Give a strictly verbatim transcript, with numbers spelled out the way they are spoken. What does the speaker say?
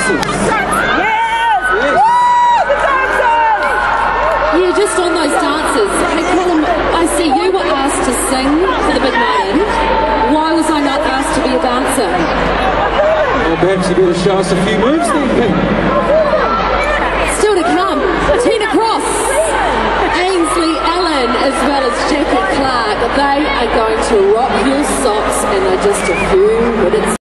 dancers. Yes! Yes. Woo! The dancers! Yeah, just on those dancers. Hey, Colin, I see you were asked to sing for the big night in. Why was I not asked to be a dancer? Well, perhaps you better show us a few moves then, Pete. Still to come, Tina Cross, Ainsley Allen, as well as Jackie Clark. They are going to rock your socks in just a few minutes.